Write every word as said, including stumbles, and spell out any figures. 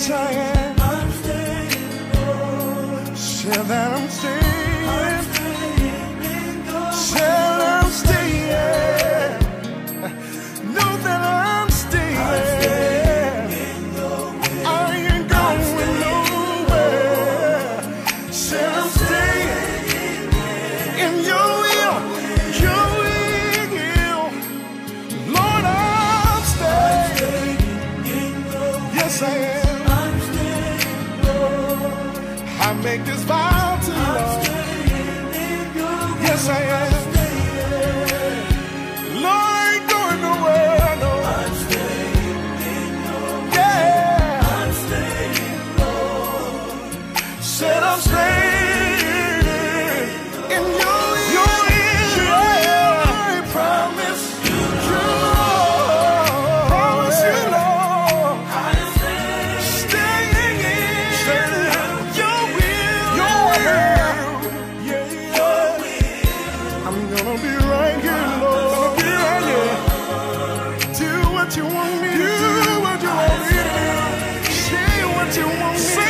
Yes, I am. I'm staying, Lord. Say that I'm staying. I'm staying in your way. Say I'm staying. Know that I'm staying. I'm staying in your way. I ain't going nowhere. Say I'm staying in your will. Your will. Lord, I'm staying. Yes, I am. I'm staying, Lord. I make this vow to you, Lord. Yes, I am. Lord, I ain't going nowhere, no. I'm staying in your way. Yeah. I'm staying, Lord. Said I'm staying in your will. Your will. I promise you, Lord. Promise you, Lord. I'm staying in your will. Your will. Yeah, yeah. I'm gonna be right here, Lord. Be right here. Do what you want me to do. What you want me to do. Say what you want me to do.